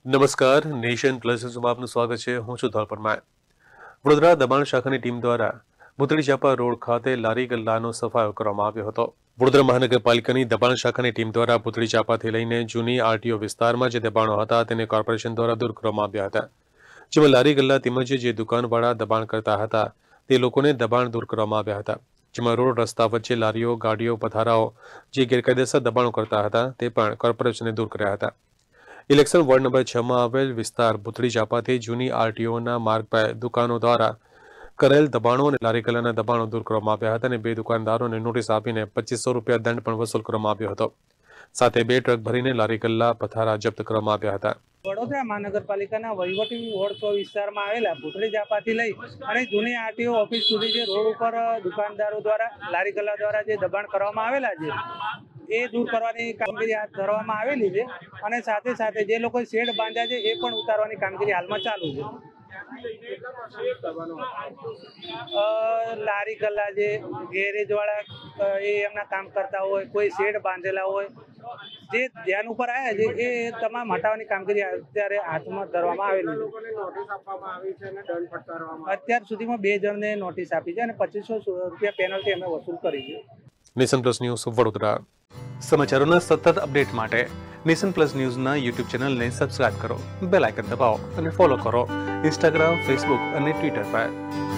નમસ્કાર, nation plus ન્યૂઝમાં આપનું સ્વાગત છે. હું છું ધોલ પરમાર. વડોદરા દબાણ શાખાની ટીમ દ્વારા ભૂતળી ચાપા રોડ ખાતે લારી ગલ્લાનો સફાયો કરવામાં આવ્યો હતો. વડોદરા મહાનગરપાલિકાની દબાણ શાખાની ટીમ દ્વારા ભૂતળી ચાપાથી લઈને જૂની આરટીઓ વિસ્તારમાં જે દબાણો હતા તેને કોર્પોરેશન દ્વારા દૂર કરવામાં આવ્યા હતા. જેમાં લારી ગલ્લા તેમજ જે દુકાનવાળા દબાણ કરતા હતા તે લોકોને દબાણ દૂર કરવામાં આવ્યા હતા. જેમાં રોડ રસ્તા વચ્ચે લારીઓ, ગાડીઓ, પથારાઓ જે ગેરકાયદેસર દબાણો કરતા હતા તે પણ કોર્પોરેશને દૂર કર્યા હતા. ઇલેક્શન વોર્ડ નંબર 6 માં આવેલ વિસ્તાર ભૂતળી ચાપાથી જૂની આરટીઓના માર્ગ પર દુકાનો દ્વારા કરેલ દબાણો અને લારી ગલ્લાના દબાણો દૂર કરવામાં આવ્યા હતા અને 2 દુકાનદારોને નોટિસ આપીને 2500 રૂપિયા દંડ પણ વસૂલ કરવામાં આવ્યો હતો. સાથે 2 ટ્રક ભરીને લારી ગલ્લા પથારા જપ્ત કરવામાં આવ્યા હતા. વડોદરા મહાનગરપાલિકાના વહીવટી વોર્ડ 6 વિસ્તારમાં આવેલા ભૂતળી ચાપાથી લઈ અને જૂની આરટીઓ ઓફિસ સુધી જે રોડ ઉપર દુકાનદારો દ્વારા લારી ગલ્લા દ્વારા જે દબાણ કરવામાં આવેલા છે એ દૂર કરવાની કામગીરી હાથ ધરવામાં આવેલી છે અને સાથે સાથે જે લોકો શેડ બાંધ્યા છે એ પણ ઉતારવાની કામગીરી હાલમાં ચાલુ છે. લારી ગલ્લા જે ગેરેજ વાળા એ એમના કામ કરતા હોય, કોઈ શેડ બાંધેલા હોય, જે ધ્યાન ઉપર આવ્યા છે એ તમામ હટાવવાની કામગીરી અત્યારે હાથમાં ધરવામાં આવેલી છે. અત્યાર સુધીમાં 2 જણને નોટિસ આપી છે અને 2500 રૂપિયા પેનલ્ટી અમે વસૂલ કરી છે. Nation plus news Vadodara. સમાચારોના સતત અપડેટ માટે નેશન પ્લસ ન્યૂઝના યુટ્યુબ ચેનલને સબસ્ક્રાઇબ કરો, બેલ આઇકન દબાવો અને ફોલો કરો ઇન્સ્ટાગ્રામ, ફેસબુક અને ટ્વિટર પર.